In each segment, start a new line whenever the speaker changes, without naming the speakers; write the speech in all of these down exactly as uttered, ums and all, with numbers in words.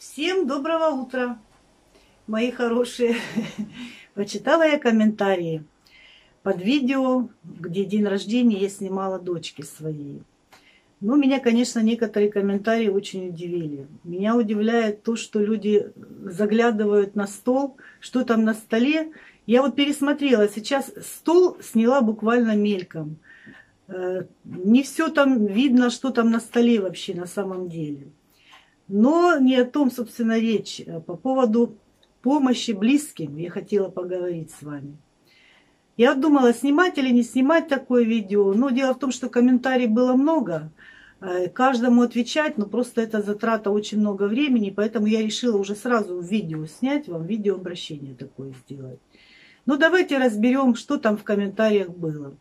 Всем доброго утра, мои хорошие. Почитала я комментарии под видео, где день рождения я снимала дочки своей. Ну, меня, конечно, некоторые комментарии очень удивили. Меня удивляет то, что люди заглядывают на стол, что там на столе. Я вот пересмотрела, сейчас стол сняла буквально мельком. Не все там видно, что там на столе вообще на самом деле. Но не о том, собственно, речь. По поводу помощи близким я хотела поговорить с вами. Я думала, снимать или не снимать такое видео. Но дело в том, что комментариев было много. Каждому отвечать, но просто это затрата очень много времени. Поэтому я решила уже сразу видео снять, вам видеообращение такое сделать. Ну, давайте разберем, что там в комментариях было.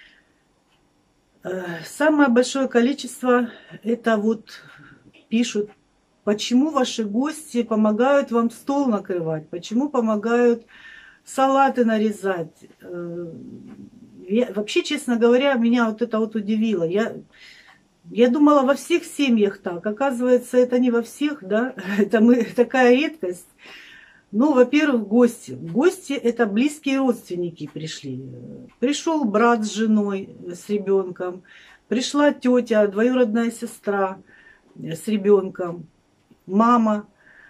Самое большое количество это вот пишут: почему ваши гости помогают вам стол накрывать? Почему помогают салаты нарезать? Я, вообще, честно говоря, меня вот это вот удивило. Я, я думала, во всех семьях так. Оказывается, это не во всех, да? Это мы, такая редкость. Ну, во-первых, гости. Гости – это близкие родственники пришли. Пришел брат с женой, с ребенком. Пришла тетя, двоюродная сестра с ребенком. Мама,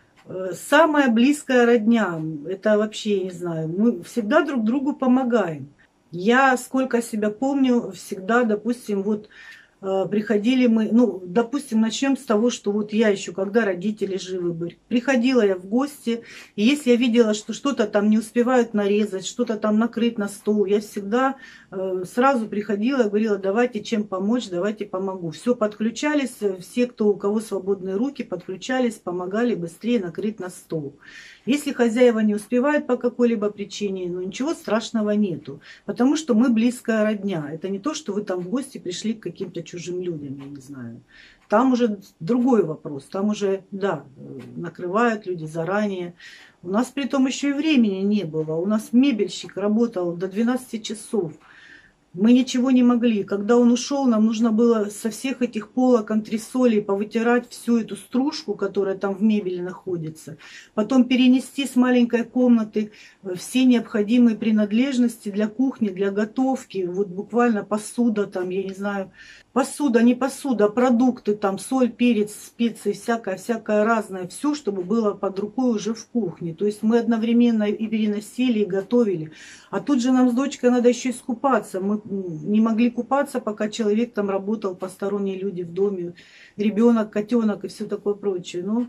самая близкая родня, это вообще, я не знаю, мы всегда друг другу помогаем. Я, сколько себя помню, всегда, допустим, вот приходили мы, ну, допустим, начнем с того, что вот я еще, когда родители живы были, приходила я в гости, и если я видела, что что-то там не успевают нарезать, что-то там накрыть на стол, я всегда э, сразу приходила и говорила: давайте чем помочь, давайте помогу. Все, подключались, все, кто, у кого свободные руки, подключались, помогали быстрее накрыть на стол. Если хозяева не успевают по какой-либо причине, ну ничего страшного нету, потому что мы близкая родня. Это не то, что вы там в гости пришли к каким-то чужим людям, я не знаю. Там уже другой вопрос, там уже, да, накрывают люди заранее. У нас при том еще и времени не было, у нас мебельщик работал до двенадцати часов. Мы ничего не могли. Когда он ушел, нам нужно было со всех этих полок, антресолей повытирать всю эту стружку, которая там в мебели находится. Потом перенести с маленькой комнаты все необходимые принадлежности для кухни, для готовки. Вот буквально посуда там, я не знаю, посуда, не посуда, продукты там, соль, перец, специи, всякое, всякое разное. Все, чтобы было под рукой уже в кухне. То есть мы одновременно и переносили, и готовили. А тут же нам с дочкой надо еще искупаться. Мы не могли купаться, пока человек там работал, посторонние люди в доме, ребенок, котенок и все такое прочее. Но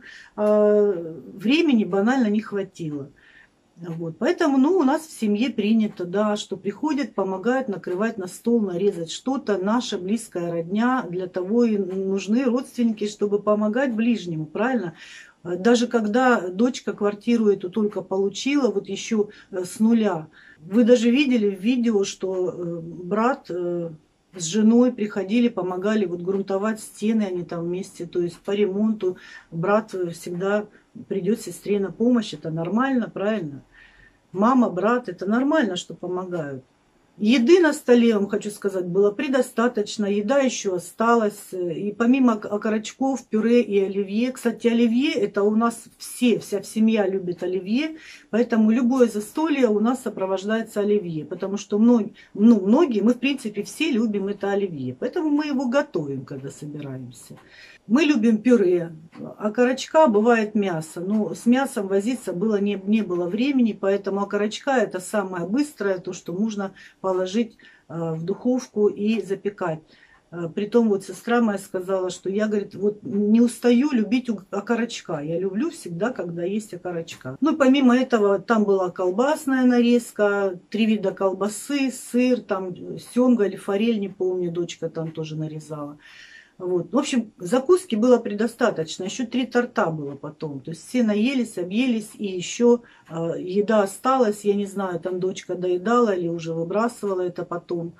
э, времени банально не хватило. Вот. Поэтому, ну, у нас в семье принято, да, что приходят, помогают накрывать на стол, нарезать что-то. Наша близкая родня, для того и нужны родственники, чтобы помогать ближнему, правильно? Даже когда дочка квартиру эту только получила, вот еще с нуля. Вы даже видели в видео, что брат с женой приходили, помогали вот грунтовать стены, они там вместе, то есть по ремонту. Брат всегда придет сестре на помощь, это нормально, правильно? Мама, брат, это нормально, что помогают. Еды на столе, я вам хочу сказать, было предостаточно, еда еще осталась. И помимо окорочков, пюре и оливье. Кстати, оливье, это у нас все, вся семья любит оливье, поэтому любое застолье у нас сопровождается оливье. Потому что многие, ну, многие, мы в принципе все любим это оливье, поэтому мы его готовим, когда собираемся. Мы любим пюре, окорочка бывает мясо, но с мясом возиться было не, не было времени, поэтому окорочка это самое быстрое, то, что можно положить в духовку и запекать. Притом вот сестра моя сказала, что я, говорит, вот не устаю любить окорочка, я люблю всегда, когда есть окорочка. Ну, помимо этого, там была колбасная нарезка, три вида колбасы, сыр, там семга или форель, не помню, дочка там тоже нарезала. Вот. В общем, закуски было предостаточно. Еще три торта было потом. То есть все наелись, объелись, и еще э, еда осталась. Я не знаю, там дочка доедала или уже выбрасывала это потом.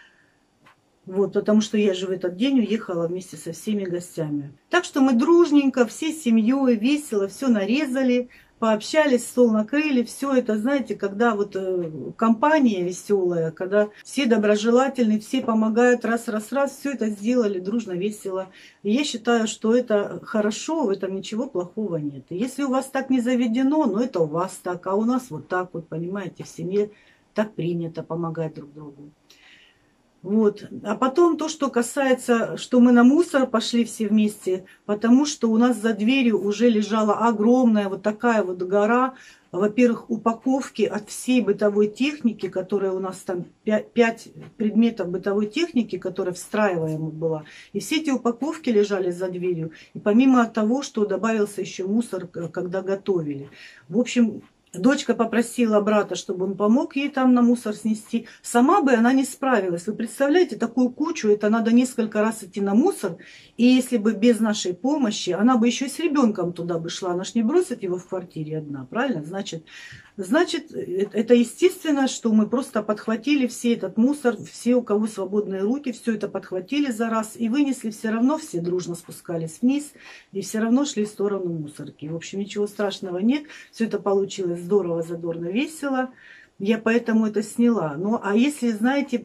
Вот, потому что я же в этот день уехала вместе со всеми гостями. Так что мы дружненько, всей семьей, весело все нарезали. пообщались, стол накрыли, все это, знаете, когда вот э, компания веселая, когда все доброжелательны, все помогают, раз-раз-раз, все это сделали дружно, весело. И я считаю, что это хорошо, в этом ничего плохого нет. И если у вас так не заведено, ну это у вас так, а у нас вот так вот, понимаете, в семье так принято помогать друг другу. Вот. А потом то, что касается, что мы на мусор пошли все вместе, потому что у нас за дверью уже лежала огромная вот такая вот гора, во-первых, упаковки от всей бытовой техники, которая у нас там пять предметов бытовой техники, которая встраиваема была. И все эти упаковки лежали за дверью. И помимо того, что добавился еще мусор, когда готовили. В общем, дочка попросила брата, чтобы он помог ей там на мусор снести. Сама бы она не справилась. Вы представляете, такую кучу, это надо несколько раз идти на мусор. И если бы без нашей помощи, она бы еще и с ребенком туда бы шла. Она ж не бросит его в квартире одна, правильно? Значит, значит, это естественно, что мы просто подхватили все этот мусор, все, у кого свободные руки, все это подхватили за раз и вынесли. Все равно все дружно спускались вниз и все равно шли в сторону мусорки. В общем, ничего страшного нет. Все это получилось здорово, задорно, весело. Я поэтому это сняла. Ну, а если, знаете,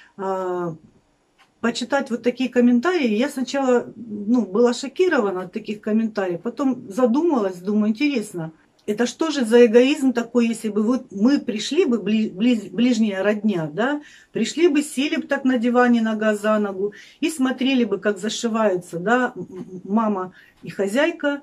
почитать вот такие комментарии, я сначала, ну, была шокирована от таких комментариев, потом задумалась, думаю, интересно, это что же за эгоизм такой, если бы вот мы пришли бы, бли, близ, ближняя родня, да, пришли бы, сели бы так на диване нога за ногу и смотрели бы, как зашиваются, да, мама и хозяйка,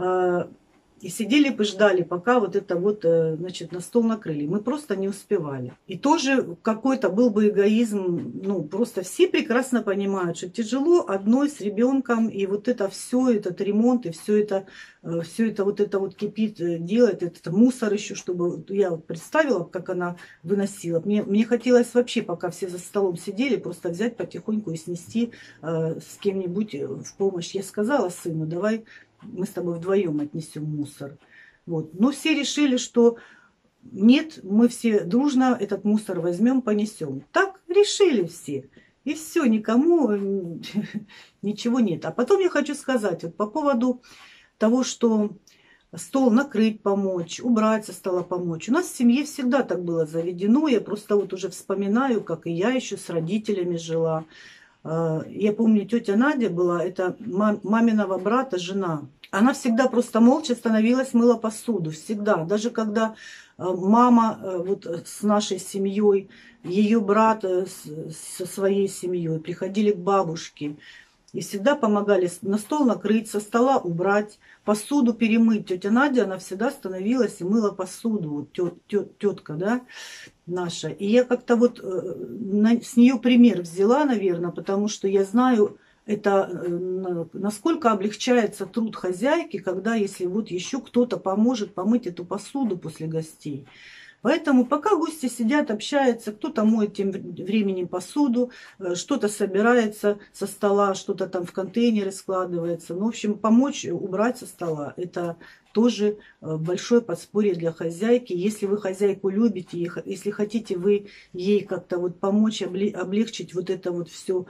и сидели бы, ждали, пока вот это вот, значит, на стол накрыли. Мы просто не успевали. И тоже какой-то был бы эгоизм, ну, просто все прекрасно понимают, что тяжело одной с ребенком, и вот это все, этот ремонт, и все это, все это вот это вот кипит, делает, этот мусор еще, чтобы, я вот представила, как она выносила. Мне, мне хотелось вообще, пока все за столом сидели, просто взять потихоньку и снести э, с кем-нибудь в помощь. Я сказала сыну, давай мы с тобой вдвоем отнесем мусор. Вот. Но все решили, что нет, мы все дружно этот мусор возьмем, понесем. Так решили все. И все, никому ничего нет. А потом я хочу сказать вот по поводу того, что стол накрыть, помочь, убрать со стола, помочь. У нас в семье всегда так было заведено. Я просто вот уже вспоминаю, как и я еще с родителями жила. Я помню, тетя Надя была, это маминого брата, жена. Она всегда просто молча становилась, мыла посуду. Всегда. Даже когда мама вот с нашей семьей, ее брат со своей семьей приходили к бабушке. И всегда помогали на стол накрыть, со стола убрать, посуду перемыть. Тетя Надя, она всегда становилась и мыла посуду. Вот тет, тет, тетка, да, наша. И я как-то вот э, с нее пример взяла, наверное, потому что я знаю, это э, насколько облегчается труд хозяйки, когда если вот еще кто-то поможет помыть эту посуду после гостей. Поэтому пока гости сидят, общаются, кто-то моет тем временем посуду, что-то собирается со стола, что-то там в контейнеры складывается. Ну, в общем, помочь убрать со стола – это тоже большое подспорье для хозяйки. Если вы хозяйку любите, если хотите вы ей как-то вот помочь, облегчить вот это вот все.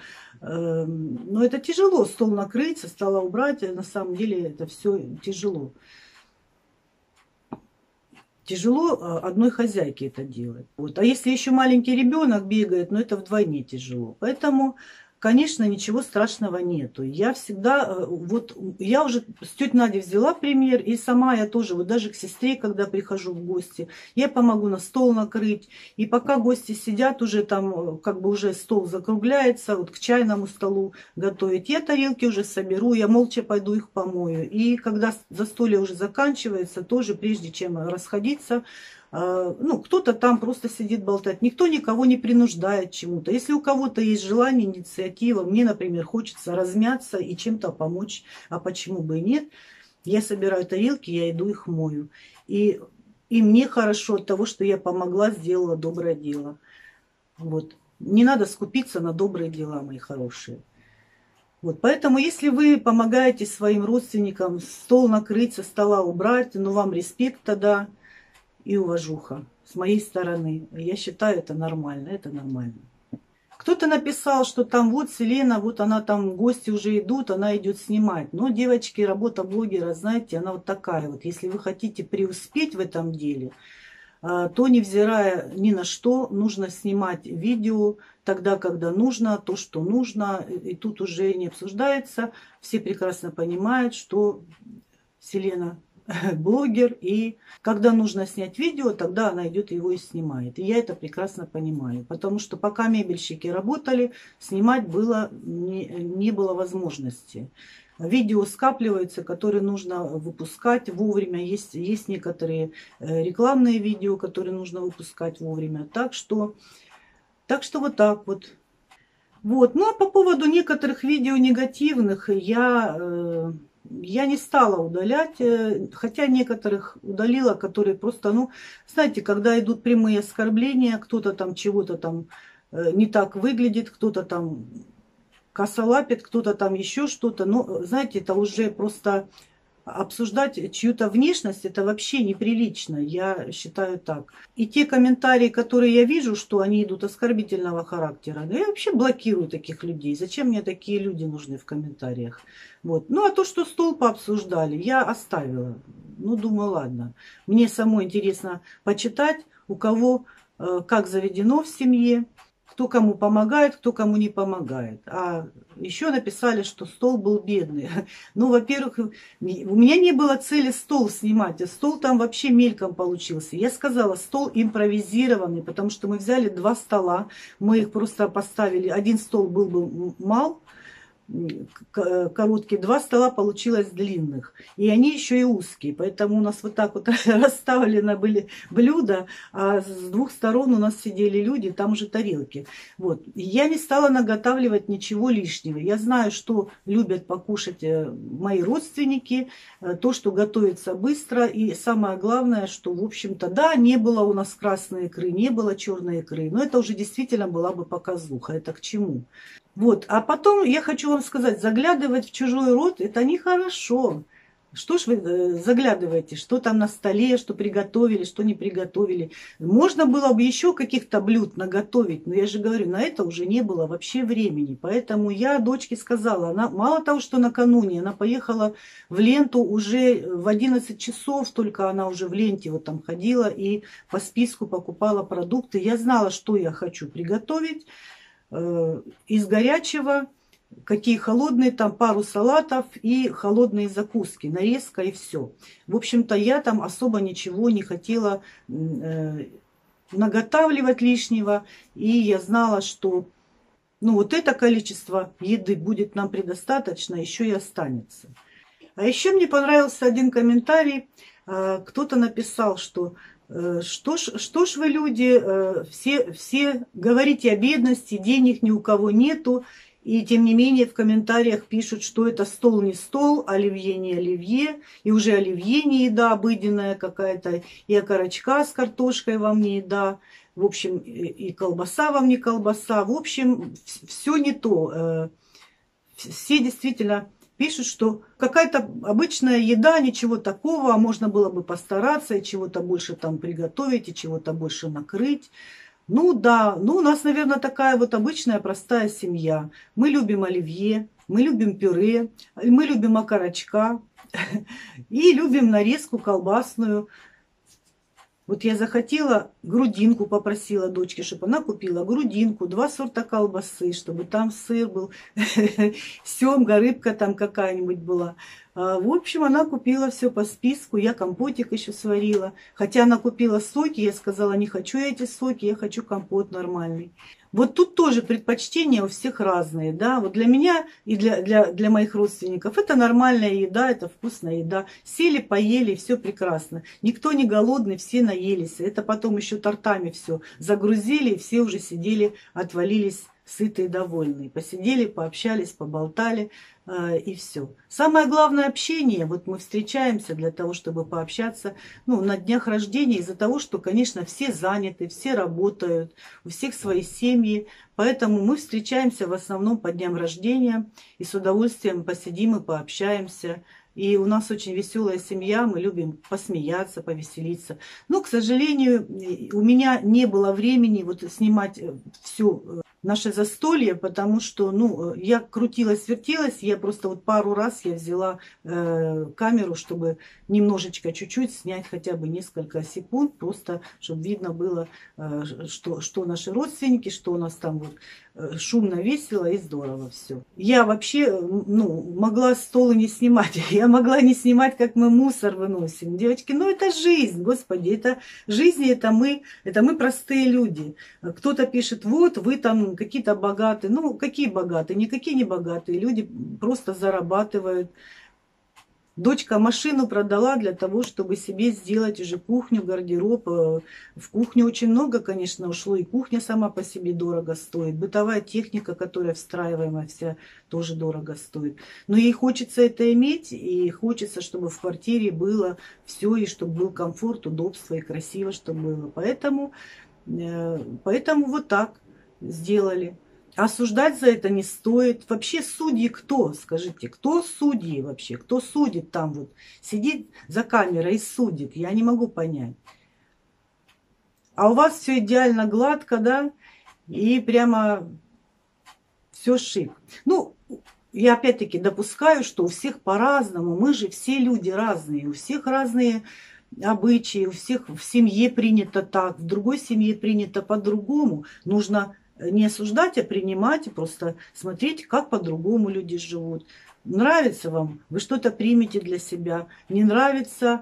Но это тяжело, стол накрыть, со стола убрать, на самом деле это все тяжело. Тяжело одной хозяйке это делать. Вот. А если еще маленький ребенок бегает, ну это вдвойне тяжело. Поэтому, конечно, ничего страшного нету. Я всегда, вот я уже с тетей Надей взяла пример, и сама я тоже, вот даже к сестре, когда прихожу в гости, я помогу на стол накрыть. И пока гости сидят, уже там, как бы уже стол закругляется, вот к чайному столу готовить, я тарелки уже соберу, я молча пойду их помою. И когда застолье уже заканчивается, тоже прежде чем расходиться, ну, кто-то там просто сидит болтать. Никто никого не принуждает чему-то. Если у кого-то есть желание, инициатива, мне, например, хочется размяться и чем-то помочь, а почему бы и нет, я собираю тарелки, я иду их мою. И, и мне хорошо от того, что я помогла, сделала доброе дело. Вот. Не надо скупиться на добрые дела, мои хорошие. Вот. Поэтому, если вы помогаете своим родственникам стол накрыть, со стола убрать, ну, вам респект тогда. И уважуха с моей стороны. Я считаю, это нормально, это нормально. Кто-то написал, что там вот Селена, вот она там, гости уже идут, она идет снимать. Но, девочки, работа блогера, знаете, она вот такая вот. Если вы хотите преуспеть в этом деле, то, невзирая ни на что, нужно снимать видео тогда, когда нужно, то, что нужно. И тут уже не обсуждается. Все прекрасно понимают, что Селена блогер, и когда нужно снять видео, тогда она идет его и снимает. И я это прекрасно понимаю, потому что пока мебельщики работали, снимать было не, не было возможности. Видео скапливаются, которые нужно выпускать вовремя. Есть, есть некоторые рекламные видео, которые нужно выпускать вовремя. Так что, так что вот так вот. Вот. Ну а по поводу некоторых видео негативных я... Э, Я не стала удалять, хотя некоторых удалила, которые просто, ну, знаете, когда идут прямые оскорбления, кто-то там чего-то там не так выглядит, кто-то там косолапит, кто-то там еще что-то, ну, знаете, это уже просто обсуждать чью-то внешность, это вообще неприлично, я считаю так. И те комментарии, которые я вижу, что они идут оскорбительного характера, я вообще блокирую таких людей. Зачем мне такие люди нужны в комментариях? Вот. Ну, а то, что стол пообсуждали, я оставила. Ну, думаю, ладно. Мне самой интересно почитать, у кого э, как заведено в семье, кто кому помогает, кто кому не помогает. А еще написали, что стол был бедный. Ну, во-первых, у меня не было цели стол снимать, а стол там вообще мельком получился. Я сказала, стол импровизированный, потому что мы взяли два стола, мы их просто поставили. Один стол был бы мал, короткие, два стола получилось длинных. И они еще и узкие. Поэтому у нас вот так вот расставлены были блюда, а с двух сторон у нас сидели люди, там уже тарелки. Вот. И я не стала наготавливать ничего лишнего. Я знаю, что любят покушать мои родственники, то, что готовится быстро. И самое главное, что, в общем-то, да, не было у нас красной икры, не было черной икры. Но это уже действительно была бы показуха. Это к чему? Вот, а потом я хочу вам сказать, заглядывать в чужой рот – это нехорошо. Что ж вы заглядываете, что там на столе, что приготовили, что не приготовили. Можно было бы еще каких-то блюд наготовить, но я же говорю, на это уже не было вообще времени. Поэтому я дочке сказала, она мало того, что накануне, она поехала в ленту уже в одиннадцать часов, только она уже в ленте вот там ходила и по списку покупала продукты. Я знала, что я хочу приготовить. Из горячего, какие холодные, там пару салатов и холодные закуски, нарезка и все. В общем-то, я там особо ничего не хотела э, наготавливать лишнего. И я знала, что ну, вот это количество еды будет нам предостаточно, еще и останется. А еще мне понравился один комментарий. Э, кто-то написал, что... Что ж, что ж вы, люди, все, все говорите о бедности, денег ни у кого нету, и тем не менее в комментариях пишут, что это стол не стол, оливье не оливье, и уже оливье не еда обыденная какая-то, и окорочка с картошкой вам не еда, в общем, и колбаса вам не колбаса, в общем, все не то. Все действительно... Пишут, что какая-то обычная еда, ничего такого, а можно было бы постараться и чего-то больше там приготовить, и чего-то больше накрыть. Ну да, ну у нас, наверное, такая вот обычная простая семья. Мы любим оливье, мы любим пюре, мы любим окорочка и любим нарезку колбасную. Вот я захотела грудинку, попросила дочке, чтобы она купила грудинку, два сорта колбасы, чтобы там сыр был, семга, рыбка там какая-нибудь была. В общем, она купила все по списку, я компотик еще сварила. Хотя она купила соки, я сказала, не хочу я эти соки, я хочу компот нормальный. Вот тут тоже предпочтения у всех разные, да, вот для меня и для, для, для моих родственников это нормальная еда, это вкусная еда. Сели, поели, все прекрасно. Никто не голодный, все наелись. Это потом еще тортами все загрузили, и все уже сидели, отвалились сытые и довольные. Посидели, пообщались, поболтали э, и все. Самое главное общение. Вот мы встречаемся для того, чтобы пообщаться ну, на днях рождения из-за того, что, конечно, все заняты, все работают, у всех свои семьи. Поэтому мы встречаемся в основном по дням рождения и с удовольствием посидим и пообщаемся. И у нас очень веселая семья, мы любим посмеяться, повеселиться. Но, к сожалению, у меня не было времени вот снимать всю наше застолье, потому что, ну, я крутилась, вертелась, я просто вот пару раз я взяла э, камеру, чтобы немножечко, чуть-чуть снять хотя бы несколько секунд, просто чтобы видно было, э, что, что наши родственники, что у нас там вот э, шумно, весело и здорово все. Я вообще, ну, могла стол и не снимать, я могла не снимать, как мы мусор выносим. Девочки, ну это жизнь, господи, это жизнь, это мы, это мы простые люди. Кто-то пишет, вот вы там какие-то богатые. Ну, какие богатые? Никакие не богатые. Люди просто зарабатывают. Дочка машину продала для того, чтобы себе сделать уже кухню, гардероб. В кухню очень много, конечно, ушло. И кухня сама по себе дорого стоит. Бытовая техника, которая встраиваемая вся, тоже дорого стоит. Но ей хочется это иметь. И хочется, чтобы в квартире было все. И чтобы был комфорт, удобство и красиво, чтобы было. Поэтому, поэтому вот так сделали. Осуждать за это не стоит. Вообще судьи кто? Скажите, кто судьи вообще? Кто судит там вот? Сидит за камерой и судит. Я не могу понять. А у вас все идеально гладко, да? И прямо все шик. Ну, я опять-таки допускаю, что у всех по-разному. Мы же все люди разные. У всех разные обычаи. У всех в семье принято так. В другой семье принято по-другому. Нужно не осуждать, а принимать, и просто смотреть, как по-другому люди живут. Нравится вам, вы что-то примете для себя. Не нравится,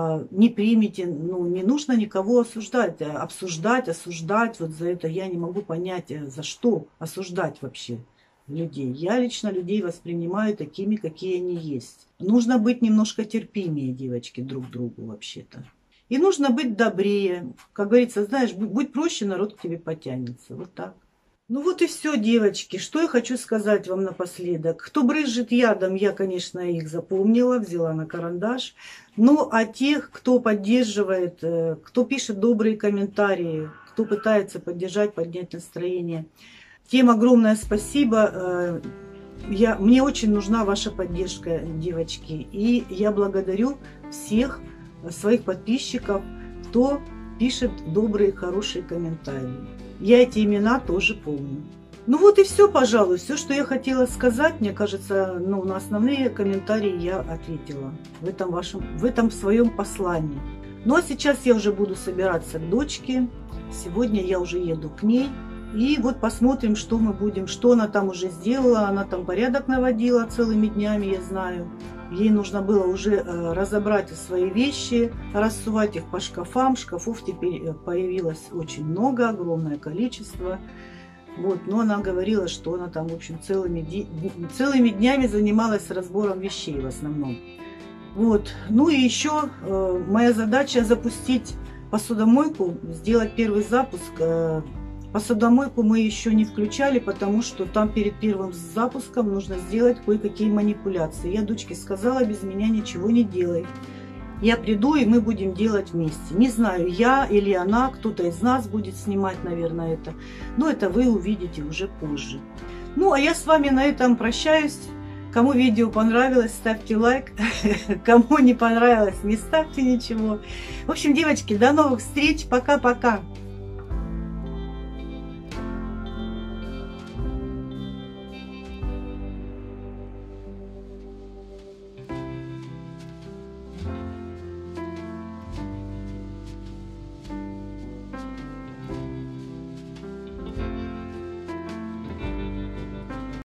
не примете. Ну, не нужно никого осуждать. Обсуждать, осуждать, вот за это я не могу понять, за что осуждать вообще людей. Я лично людей воспринимаю такими, какие они есть. Нужно быть немножко терпимее, девочки, друг к другу вообще-то. И нужно быть добрее. Как говорится, знаешь, будь проще, народ к тебе потянется. Вот так. Ну вот и все, девочки. Что я хочу сказать вам напоследок. Кто брызжет ядом, я, конечно, их запомнила, взяла на карандаш. Ну, а тех, кто поддерживает, кто пишет добрые комментарии, кто пытается поддержать, поднять настроение, тем огромное спасибо. Я, мне очень нужна ваша поддержка, девочки. И я благодарю всех своих подписчиков, кто пишет добрые, хорошие комментарии. Я эти имена тоже помню. Ну вот и все, пожалуй, все, что я хотела сказать. Мне кажется, ну, на основные комментарии я ответила в этом вашем, в этом своем послании. Ну а сейчас я уже буду собираться к дочке. Сегодня я уже еду к ней. И вот посмотрим, что мы будем, что она там уже сделала. Она там порядок наводила целыми днями, я знаю. Ей нужно было уже разобрать свои вещи, рассувать их по шкафам. Шкафов теперь появилось очень много, огромное количество. Вот, но она говорила, что она там, в общем, целыми, целыми днями занималась разбором вещей в основном. Вот. Ну и еще э, моя задача запустить посудомойку, сделать первый запуск. Посудомойку мы еще не включали, потому что там перед первым запуском нужно сделать кое-какие манипуляции. Я дочке сказала, без меня ничего не делай. Я приду, и мы будем делать вместе. Не знаю, я или она, кто-то из нас будет снимать, наверное, это. Но это вы увидите уже позже. Ну, а я с вами на этом прощаюсь. Кому видео понравилось, ставьте лайк. Кому не понравилось, не ставьте ничего. В общем, девочки, до новых встреч. Пока-пока.